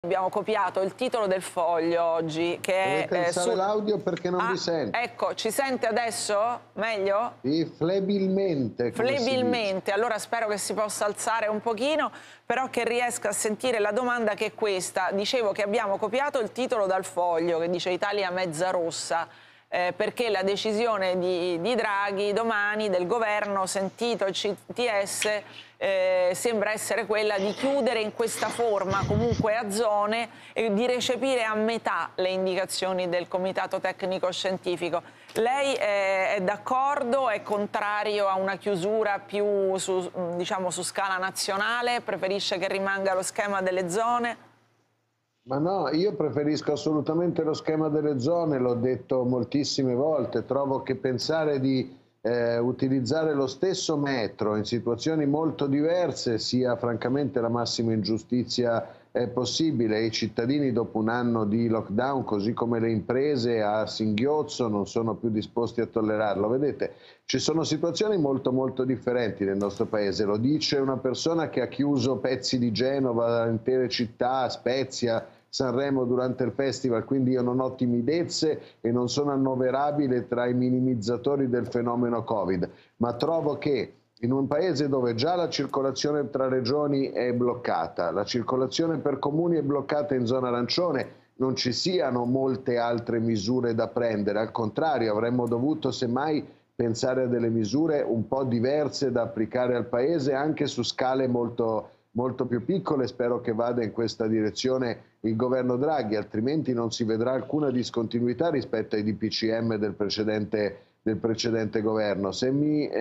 abbiamo copiato il titolo del Foglio oggi, che dovete alzare l'audio perché non vi sento. Ecco, ci sente adesso? Meglio? Sì, flebilmente. Flebilmente, allora spero che si possa alzare un pochino, però che riesca a sentire la domanda, che è questa. Dicevo che abbiamo copiato il titolo dal Foglio, che dice Italia mezza rossa, perché la decisione di Draghi domani del governo, sentito il CTS, sembra essere quella di chiudere in questa forma comunque a zone e di recepire a metà le indicazioni del Comitato Tecnico Scientifico. Lei è d'accordo? È contrario a una chiusura più diciamo, su scala nazionale? Preferisce che rimanga lo schema delle zone? Ma no, io preferisco assolutamente lo schema delle zone, l'ho detto moltissime volte. Trovo che pensare di utilizzare lo stesso metro in situazioni molto diverse sia francamente la massima ingiustizia possibile. I cittadini dopo un anno di lockdown, così come le imprese a singhiozzo, non sono più disposti a tollerarlo. Vedete, ci sono situazioni molto differenti nel nostro paese. Lo dice una persona che ha chiuso pezzi di Genova, intere città, Spezia, Sanremo durante il festival, quindi io non ho timidezze e non sono annoverabile tra i minimizzatori del fenomeno Covid, ma trovo che in un paese dove già la circolazione tra regioni è bloccata, la circolazione per comuni è bloccata in zona arancione, non ci siano molte altre misure da prendere. Al contrario, avremmo dovuto semmai pensare a delle misure un po' diverse da applicare al paese, anche su scale molto più piccole. Spero che vada in questa direzione il governo Draghi, altrimenti non si vedrà alcuna discontinuità rispetto ai DPCM del precedente governo. Se mi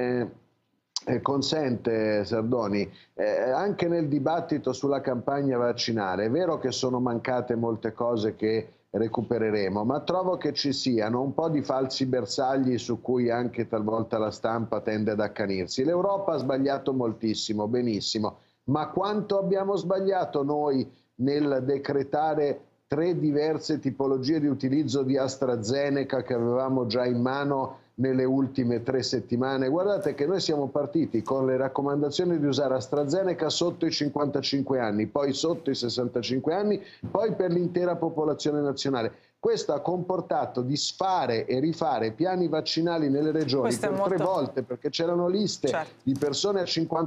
consente, Sardoni, anche nel dibattito sulla campagna vaccinale è vero che sono mancate molte cose che recupereremo, ma trovo che ci siano un po' di falsi bersagli su cui anche talvolta la stampa tende ad accanirsi. L'Europa ha sbagliato moltissimo, benissimo, ma quanto abbiamo sbagliato noi nel decretare 3 diverse tipologie di utilizzo di AstraZeneca che avevamo già in mano nelle ultime 3 settimane? Guardate che noi siamo partiti con le raccomandazioni di usare AstraZeneca sotto i 55 anni, poi sotto i 65 anni, poi per l'intera popolazione nazionale. Questo ha comportato disfare e rifare piani vaccinali nelle regioni per 3 volte, perché c'erano liste di persone a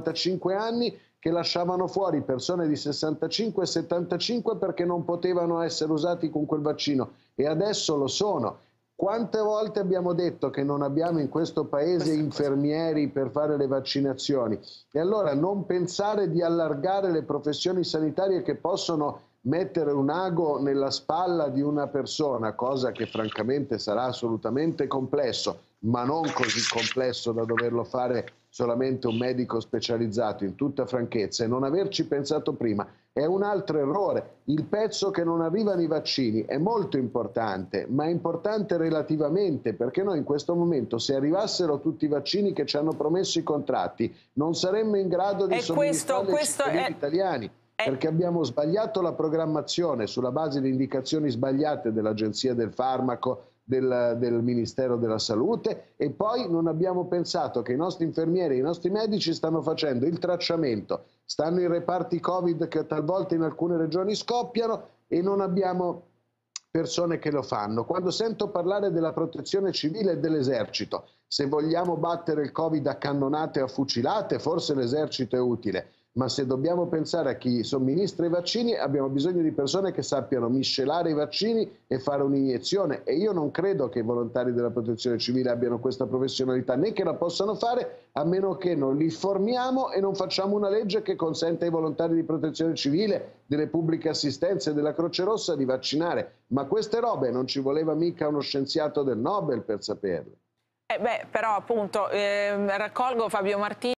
55 anni che lasciavano fuori persone di 65 e 75 perché non potevano essere usati con quel vaccino, e adesso lo sono. Quante volte abbiamo detto che non abbiamo in questo paese infermieri per fare le vaccinazioni? E allora non pensare di allargare le professioni sanitarie che possono mettere un ago nella spalla di una persona, cosa che francamente sarà assolutamente complesso, ma non così complesso da doverlo fare solamente un medico specializzato, in tutta franchezza, e non averci pensato prima è un altro errore. Il pezzo che non arrivano i vaccini è molto importante, ma è importante relativamente, perché noi in questo momento, se arrivassero tutti i vaccini che ci hanno promesso i contratti, non saremmo in grado di somministrarli ai cittadini italiani. Perché abbiamo sbagliato la programmazione sulla base di indicazioni sbagliate dell'Agenzia del Farmaco, del Ministero della Salute, e poi non abbiamo pensato che i nostri infermieri e i nostri medici stanno facendo il tracciamento, stanno in reparti Covid che talvolta in alcune regioni scoppiano, e non abbiamo persone che lo fanno. Quando sento parlare della protezione civile e dell'esercito, se vogliamo battere il Covid a cannonate e a fucilate, forse l'esercito è utile. Ma se dobbiamo pensare a chi somministra i vaccini, abbiamo bisogno di persone che sappiano miscelare i vaccini e fare un'iniezione, e io non credo che i volontari della protezione civile abbiano questa professionalità, né che la possano fare, a meno che non li formiamo e non facciamo una legge che consente ai volontari di protezione civile, delle pubbliche assistenze e della Croce Rossa di vaccinare. Ma queste robe non ci voleva mica uno scienziato del Nobel per saperle. Però appunto raccolgo Fabio Martini.